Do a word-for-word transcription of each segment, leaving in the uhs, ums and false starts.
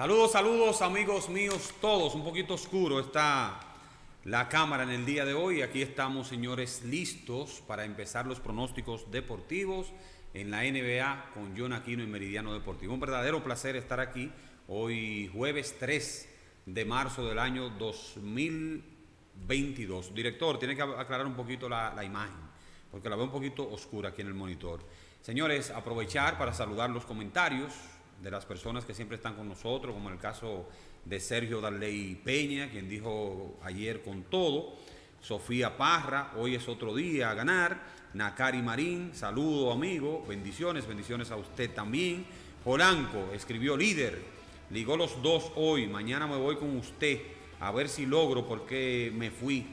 Saludos, saludos amigos míos todos. Un poquito oscuro está la cámara en el día de hoy. Aquí estamos, señores, listos para empezar los pronósticos deportivos en la N B A con John Aquino y Meridiano Deportivo. Un verdadero placer estar aquí hoy jueves tres de marzo del año dos mil veintidós. Director, tiene que aclarar un poquito la, la imagen porque la veo un poquito oscura aquí en el monitor. Señores, aprovechar para saludar los comentarios de las personas que siempre están con nosotros, como en el caso de Sergio Darley Peña, quien dijo ayer con todo. Sofía Parra, hoy es otro día a ganar. Nakari Marín, saludo amigo, bendiciones, bendiciones a usted también. Polanco, escribió líder, ligó los dos hoy, mañana me voy con usted, a ver si logro porque me fui.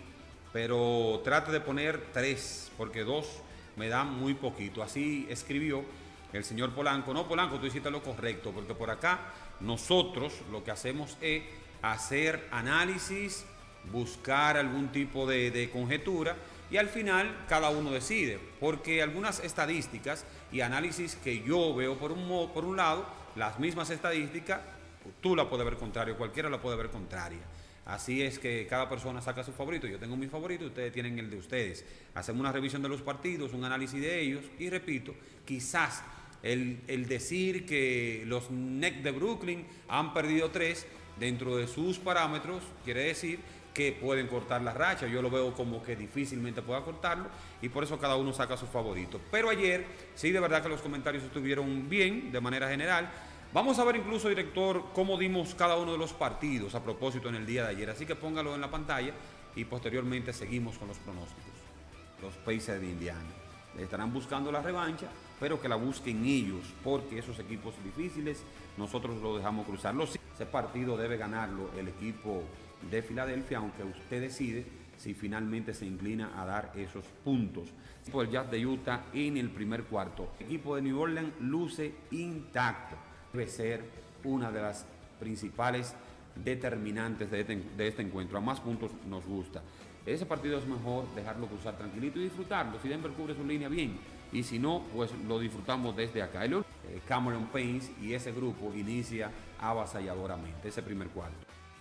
Pero trate de poner tres, porque dos me dan muy poquito. Así escribió el señor Polanco. No, Polanco, tú hiciste lo correcto, porque por acá nosotros lo que hacemos es hacer análisis, buscar algún tipo de, de conjetura y al final cada uno decide, porque algunas estadísticas y análisis que yo veo por un, modo, por un lado, las mismas estadísticas, tú la puedes ver contraria, cualquiera la puede ver contraria. Así es que cada persona saca su favorito. Yo tengo mi favorito, ustedes tienen el de ustedes. Hacemos una revisión de los partidos, un análisis de ellos y repito, quizás el, el decir que los Nets de Brooklyn han perdido tres dentro de sus parámetros quiere decir que pueden cortar la racha. Yo lo veo como que difícilmente pueda cortarlo y por eso cada uno saca su favorito. Pero ayer sí, de verdad que los comentarios estuvieron bien de manera general. Vamos a ver incluso, director, cómo dimos cada uno de los partidos a propósito en el día de ayer. Así que póngalo en la pantalla y posteriormente seguimos con los pronósticos. Los Pacers de Indiana estarán buscando la revancha, pero que la busquen ellos, porque esos equipos difíciles nosotros los dejamos cruzar. Ese partido debe ganarlo el equipo de Filadelfia, aunque usted decide si finalmente se inclina a dar esos puntos. El Jazz de Utah en el primer cuarto. El equipo de New Orleans luce intacto. Debe ser una de las principales determinantes de este, de este encuentro. A más puntos nos gusta. Ese partido es mejor dejarlo cruzar tranquilito y disfrutarlo. Si Denver cubre su línea, bien. Y si no, pues lo disfrutamos desde acá. El, eh, Cameron Payne y ese grupo inicia avasalladoramente ese primer cuarto.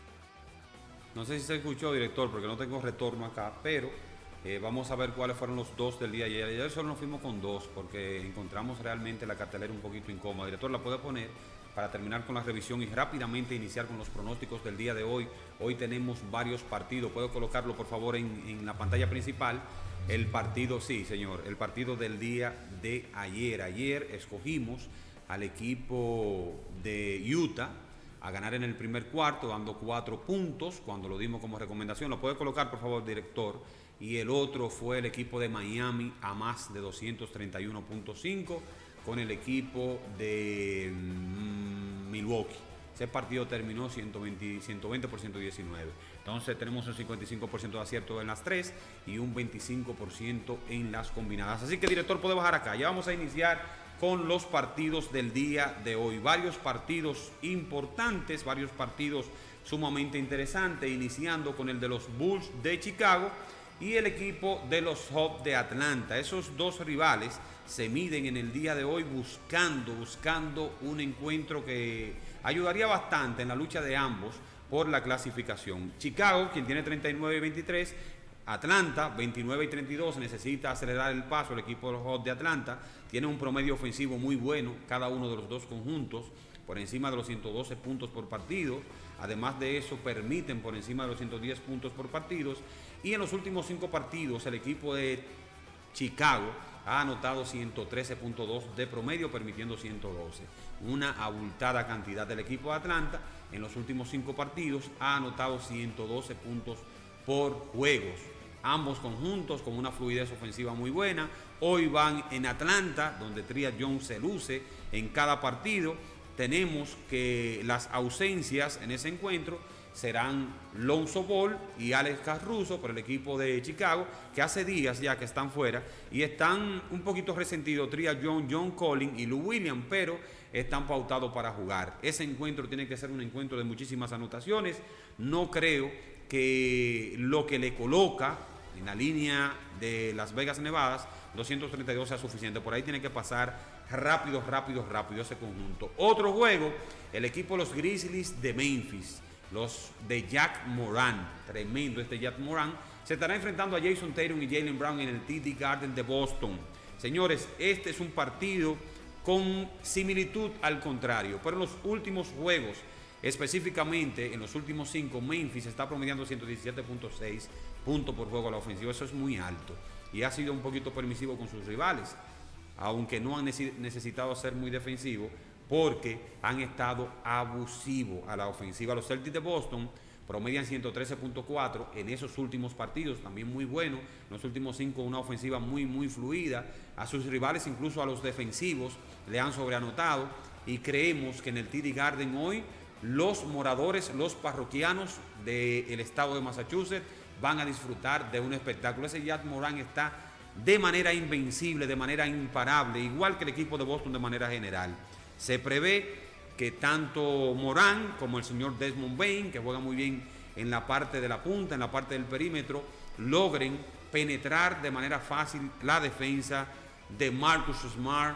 No sé si se escuchó, director, porque no tengo retorno acá, pero eh, vamos a ver cuáles fueron los dos del día de ayer. Ayer solo nos fuimos con dos porque encontramos realmente la cartelera un poquito incómoda. Director, ¿la puede poner para terminar con la revisión y rápidamente iniciar con los pronósticos del día de hoy? Hoy tenemos varios partidos. ¿Puedo colocarlo, por favor, en, en la pantalla principal? El partido, sí, señor, el partido del día de ayer. Ayer escogimos al equipo de Utah a ganar en el primer cuarto, dando cuatro puntos, cuando lo dimos como recomendación. Lo puede colocar, por favor, director. Y el otro fue el equipo de Miami a más de doscientos treinta y uno punto cinco con el equipo de mmm, Milwaukee. Ese partido terminó ciento veinte, ciento veinte por ciento diecinueve. Entonces tenemos un cincuenta y cinco por ciento de acierto en las tres y un veinticinco por ciento en las combinadas. Así que, director, puede bajar acá. Ya vamos a iniciar con los partidos del día de hoy. Varios partidos importantes, varios partidos sumamente interesantes, iniciando con el de los Bulls de Chicago y el equipo de los Hawks de Atlanta. Esos dos rivales se miden en el día de hoy buscando, buscando un encuentro que ayudaría bastante en la lucha de ambos por la clasificación. Chicago, quien tiene treinta y nueve y veintitrés, Atlanta, veintinueve y treinta y dos, necesita acelerar el paso. El equipo de los Hawks de Atlanta tiene un promedio ofensivo muy bueno, cada uno de los dos conjuntos, por encima de los ciento doce puntos por partido. Además de eso, permiten por encima de los ciento diez puntos por partidos. Y en los últimos cinco partidos, el equipo de Chicago ha anotado ciento trece punto dos de promedio, permitiendo ciento doce. Una abultada cantidad del equipo de Atlanta. En los últimos cinco partidos ha anotado ciento doce puntos por juegos. Ambos conjuntos con una fluidez ofensiva muy buena. Hoy van en Atlanta, donde Tria Jones se luce en cada partido. Tenemos que las ausencias en ese encuentro serán Lonzo Ball y Alex Caruso por el equipo de Chicago, que hace días ya que están fuera y están un poquito resentidos Tria Jones, John Collins y Lou Williams, pero están pautados para jugar. Ese encuentro tiene que ser un encuentro de muchísimas anotaciones. No creo que lo que le coloca en la línea de Las Vegas, Nevada, doscientos treinta y dos sea suficiente. Por ahí tiene que pasar rápido, rápido, rápido ese conjunto. Otro juego, el equipo de los Grizzlies de Memphis, los de Jack Moran, tremendo este Jack Moran, se estará enfrentando a Jason Tatum y Jaylen Brown en el T D Garden de Boston. Señores, este es un partido con similitud al contrario, pero en los últimos juegos, específicamente en los últimos cinco, Memphis está promediando ciento diecisiete punto seis puntos por juego a la ofensiva. Eso es muy alto y ha sido un poquito permisivo con sus rivales, aunque no han necesitado ser muy defensivos porque han estado abusivos a la ofensiva. Los Celtics de Boston promedian ciento trece punto cuatro en esos últimos partidos, también muy bueno. En los últimos cinco, una ofensiva muy, muy fluida. A sus rivales, incluso a los defensivos, le han sobreanotado. Y creemos que en el T D Garden hoy, los moradores, los parroquianos del estado de Massachusetts van a disfrutar de un espectáculo. Ese Jack Moran está de manera invencible, de manera imparable, igual que el equipo de Boston de manera general. Se prevé que tanto Moran como el señor Desmond Bain, que juega muy bien en la parte de la punta, en la parte del perímetro, logren penetrar de manera fácil la defensa de Marcus Smart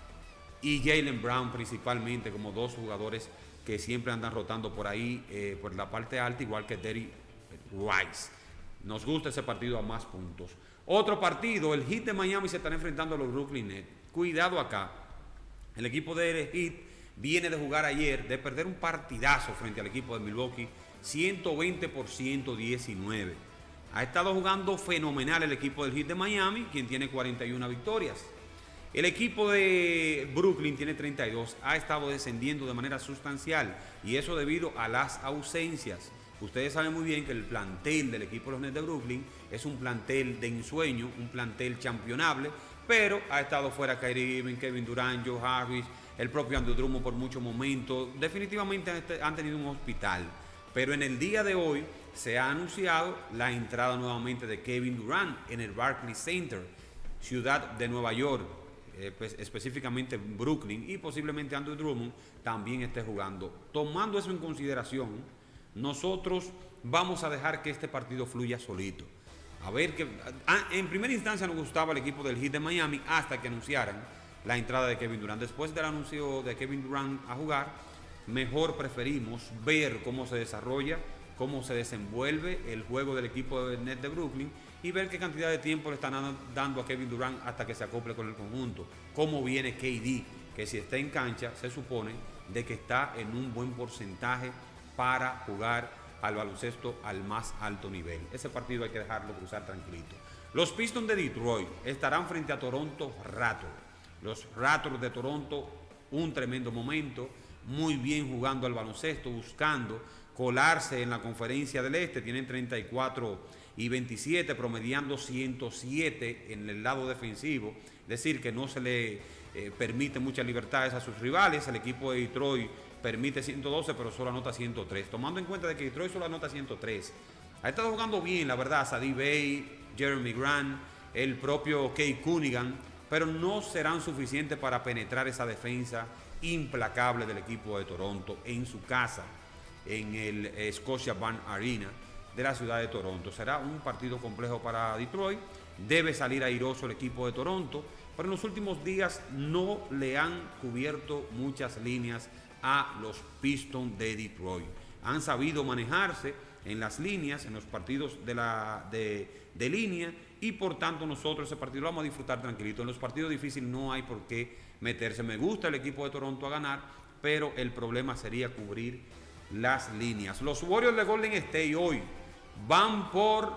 y Jaylen Brown, principalmente, como dos jugadores que siempre andan rotando por ahí, eh, por la parte alta, igual que Derrick Rice. Nos gusta ese partido a más puntos. Otro partido, el Heat de Miami se estará enfrentando a los Brooklyn Nets. Cuidado acá, el equipo de Heat viene de jugar ayer, de perder un partidazo frente al equipo de Milwaukee, ciento veinte por ciento diecinueve. Ha estado jugando fenomenal el equipo del Heat de Miami, quien tiene cuarenta y una victorias. El equipo de Brooklyn tiene treinta y dos, ha estado descendiendo de manera sustancial y eso debido a las ausencias. Ustedes saben muy bien que el plantel del equipo de los Nets de Brooklyn es un plantel de ensueño, un plantel championable, pero ha estado fuera Kyrie Irving, Kevin Durant, Joe Harris, el propio Andrew Drummond por muchos momentos. Definitivamente han tenido un hospital, pero en el día de hoy se ha anunciado la entrada nuevamente de Kevin Durant en el Barclays Center, ciudad de Nueva York, eh, pues, específicamente Brooklyn, y posiblemente Andrew Drummond también esté jugando. Tomando eso en consideración, nosotros vamos a dejar que este partido fluya solito. A ver que en primera instancia nos gustaba el equipo del Heat de Miami hasta que anunciaran la entrada de Kevin Durant. Después del anuncio de Kevin Durant a jugar, mejor preferimos ver cómo se desarrolla, cómo se desenvuelve el juego del equipo de Nets de Brooklyn y ver qué cantidad de tiempo le están dando a Kevin Durant hasta que se acople con el conjunto. Cómo viene K D, que si está en cancha se supone de que está en un buen porcentaje para jugar al baloncesto al más alto nivel. Ese partido hay que dejarlo cruzar tranquilito. Los Pistons de Detroit estarán frente a Toronto Raptors. Los Raptors de Toronto, un tremendo momento, muy bien jugando al baloncesto, buscando colarse en la conferencia del Este. Tienen treinta y cuatro y veintisiete, promediando ciento siete en el lado defensivo. Es decir, que no se le eh, permite muchas libertades a sus rivales. El equipo de Detroit permite ciento doce, pero solo anota ciento tres. Tomando en cuenta de que Detroit solo anota ciento tres. Ha estado jugando bien, la verdad, Sadie Bay, Jeremy Grant, el propio Kay Cunningham, pero no serán suficientes para penetrar esa defensa implacable del equipo de Toronto en su casa, en el Scotiabank Arena de la ciudad de Toronto. Será un partido complejo para Detroit. Debe salir airoso el equipo de Toronto, pero en los últimos días no le han cubierto muchas líneas a los Pistons de Detroit. Han sabido manejarse en las líneas, en los partidos de, la, de, de línea, y por tanto nosotros ese partido lo vamos a disfrutar tranquilito. En los partidos difíciles no hay por qué meterse. Me gusta el equipo de Toronto a ganar, pero el problema sería cubrir las líneas. Los Warriors de Golden State hoy van por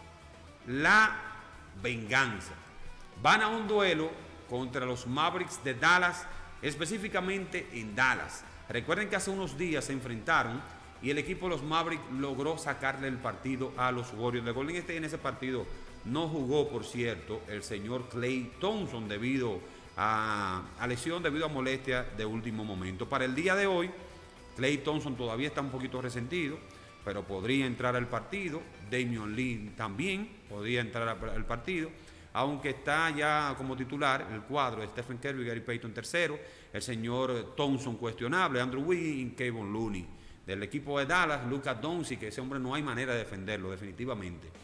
la venganza. Van a un duelo contra los Mavericks de Dallas, específicamente en Dallas. Recuerden que hace unos días se enfrentaron y el equipo de los Mavericks logró sacarle el partido a los Warriors de Golden State. En ese partido no jugó, por cierto, el señor Klay Thompson debido a, a lesión, debido a molestia de último momento. Para el día de hoy, Klay Thompson todavía está un poquito resentido, pero podría entrar al partido. Damian Lee también podría entrar al partido, aunque está ya como titular el cuadro de Stephen Curry, Gary Payton tercero, el señor Thompson cuestionable, Andrew Wiggins y Kevon Looney. Del equipo de Dallas, Luka Doncic, que ese hombre no hay manera de defenderlo definitivamente.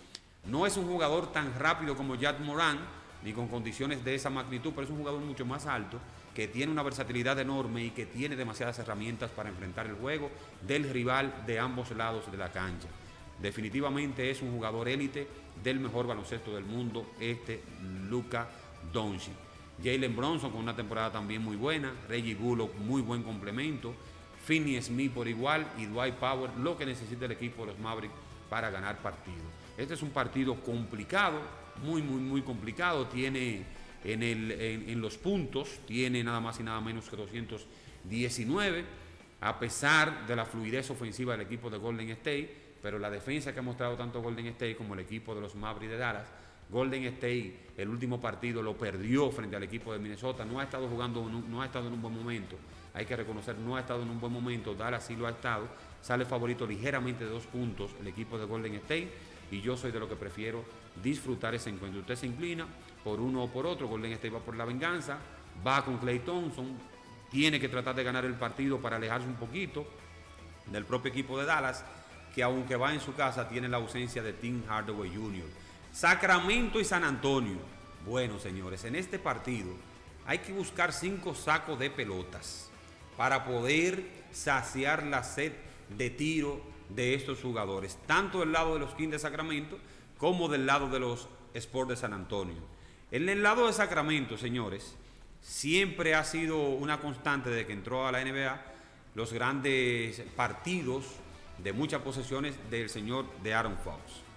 No es un jugador tan rápido como Jack Morant, ni con condiciones de esa magnitud, pero es un jugador mucho más alto, que tiene una versatilidad enorme y que tiene demasiadas herramientas para enfrentar el juego del rival de ambos lados de la cancha. Definitivamente es un jugador élite del mejor baloncesto del mundo, este Luka Doncic. Jalen Brunson con una temporada también muy buena, Reggie Bullock muy buen complemento, Finney Smith por igual y Dwight Powell, lo que necesita el equipo de los Mavericks para ganar partido. Este es un partido complicado, muy, muy, muy complicado. Tiene en, el, en, en los puntos, tiene nada más y nada menos que doscientos diecinueve, a pesar de la fluidez ofensiva del equipo de Golden State, pero la defensa que ha mostrado tanto Golden State como el equipo de los Mavericks de Dallas. Golden State, el último partido lo perdió frente al equipo de Minnesota, no ha estado jugando, no, no ha estado en un buen momento, hay que reconocer, no ha estado en un buen momento. Dallas sí lo ha estado, sale favorito ligeramente de dos puntos el equipo de Golden State, y yo soy de lo que prefiero disfrutar ese encuentro. Usted se inclina por uno o por otro. Golden State va por la venganza, va con Klay Thompson, tiene que tratar de ganar el partido para alejarse un poquito del propio equipo de Dallas, que aunque va en su casa tiene la ausencia de Tim Hardaway junior Sacramento y San Antonio. Bueno, señores, en este partido hay que buscar cinco sacos de pelotas para poder saciar la sed de tiro de estos jugadores, tanto del lado de los Kings de Sacramento como del lado de los Spurs de San Antonio. En el lado de Sacramento, señores, siempre ha sido una constante desde que entró a la N B A los grandes partidos de muchas posesiones del señor de Aaron Fox.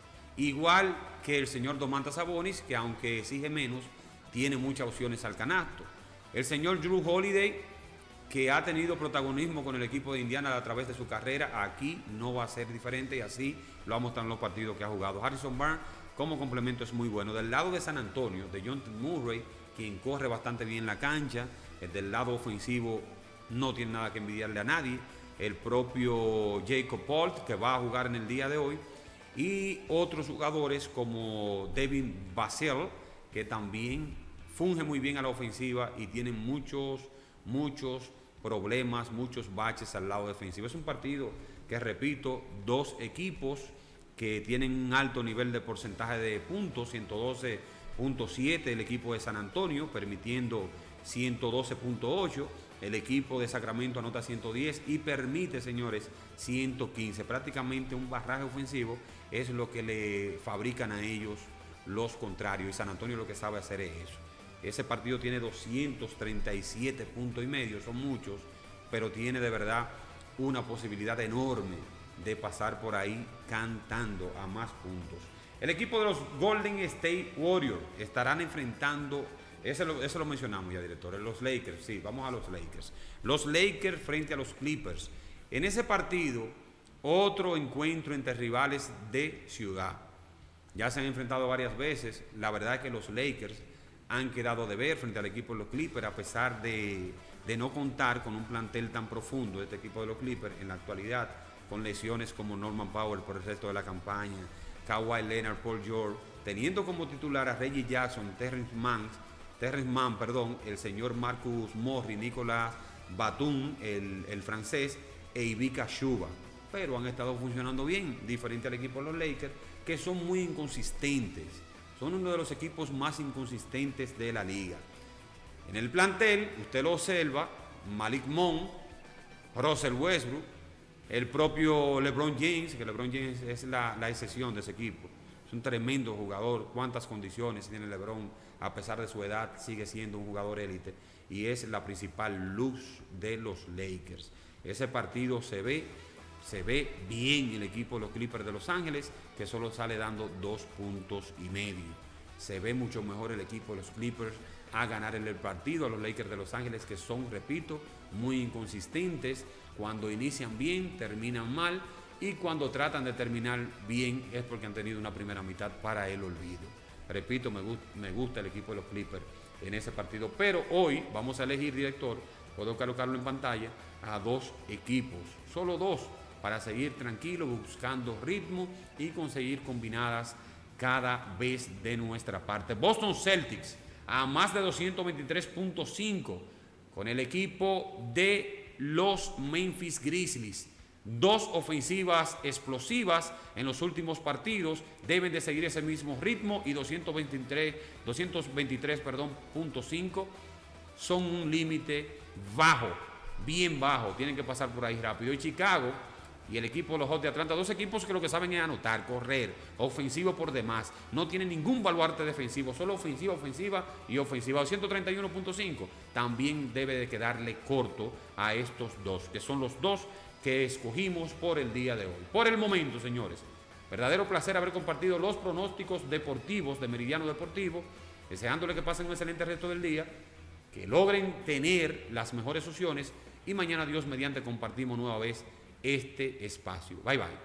Igual que el señor Domantas Sabonis, que aunque exige menos, tiene muchas opciones al canasto. El señor Jrue Holiday, que ha tenido protagonismo con el equipo de Indiana a través de su carrera, aquí no va a ser diferente y así lo ha mostrado en los partidos que ha jugado. Harrison Barnes como complemento es muy bueno. Del lado de San Antonio, de John Murray, quien corre bastante bien la cancha, el del lado ofensivo no tiene nada que envidiarle a nadie. El propio Jacob Polt, que va a jugar en el día de hoy, y otros jugadores como Devin Vassell, que también funge muy bien a la ofensiva y tienen muchos, muchos problemas, muchos baches al lado defensivo. Es un partido que, repito, dos equipos que tienen un alto nivel de porcentaje de puntos, ciento doce punto siete el equipo de San Antonio, permitiendo ciento doce punto ocho. El equipo de Sacramento anota ciento diez y permite, señores, ciento quince. Prácticamente un barraje ofensivo es lo que le fabrican a ellos los contrarios. Y San Antonio lo que sabe hacer es eso. Ese partido tiene doscientos treinta y siete puntos y medio, son muchos, pero tiene de verdad una posibilidad enorme de pasar por ahí cantando a más puntos. El equipo de los Golden State Warriors estarán enfrentando... Eso lo, eso lo mencionamos ya, director. Los Lakers, sí, vamos a los Lakers. Los Lakers frente a los Clippers. En ese partido, otro encuentro entre rivales de ciudad. Ya se han enfrentado varias veces. La verdad es que los Lakers han quedado de ver frente al equipo de los Clippers, a pesar de, de no contar con un plantel tan profundo de este equipo de los Clippers en la actualidad, con lesiones como Norman Powell por el resto de la campaña, Kawhi Leonard, Paul George, teniendo como titular a Reggie Jackson, Terrence Mann, Terrence Mann, perdón, el señor Marcus Morris, Nicolas Batum, el, el francés, e Ivica Chuba. Pero han estado funcionando bien, diferente al equipo de los Lakers, que son muy inconsistentes. Son uno de los equipos más inconsistentes de la liga. En el plantel, usted lo observa, Malik Monk, Russell Westbrook, el propio LeBron James, que LeBron James es la, la excepción de ese equipo. Es un tremendo jugador. Cuántas condiciones tiene LeBron. A pesar de su edad, sigue siendo un jugador élite y es la principal luz de los Lakers. Ese partido se ve, se ve bien el equipo de los Clippers de Los Ángeles, que solo sale dando dos puntos y medio. Se ve mucho mejor el equipo de los Clippers a ganar el partido a los Lakers de Los Ángeles, que son, repito, muy inconsistentes. Cuando inician bien, terminan mal, y cuando tratan de terminar bien es porque han tenido una primera mitad para el olvido. Repito, me, gust me gusta el equipo de los Clippers en ese partido. Pero hoy vamos a elegir, director, puedo colocarlo en pantalla, a dos equipos, solo dos, para seguir tranquilo, buscando ritmo y conseguir combinadas cada vez de nuestra parte. Boston Celtics a más de doscientos veintitrés punto cinco con el equipo de los Memphis Grizzlies. Dos ofensivas explosivas en los últimos partidos, deben de seguir ese mismo ritmo y doscientos veintitrés, doscientos veintitrés, perdón, punto cinco son un límite bajo, bien bajo, tienen que pasar por ahí rápido. Y Chicago y el equipo de los Hawks de Atlanta, dos equipos que lo que saben es anotar, correr, ofensivo por demás, no tienen ningún baluarte defensivo, solo ofensiva, ofensiva y ofensiva. ciento treinta y uno punto cinco también debe de quedarle corto a estos dos, que son los dos que escogimos por el día de hoy. Por el momento, señores, verdadero placer haber compartido los pronósticos deportivos de Meridiano Deportivo, deseándole que pasen un excelente resto del día, que logren tener las mejores opciones y mañana, Dios mediante, compartimos nueva vez este espacio. Bye bye.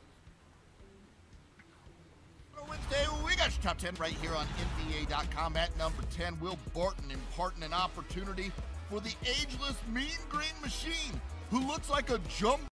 Wednesday, we got your top ten right here on N B A dot com. At number ten, Will Barton imparting an opportunity for the ageless Mean Green Machine, who looks like a jump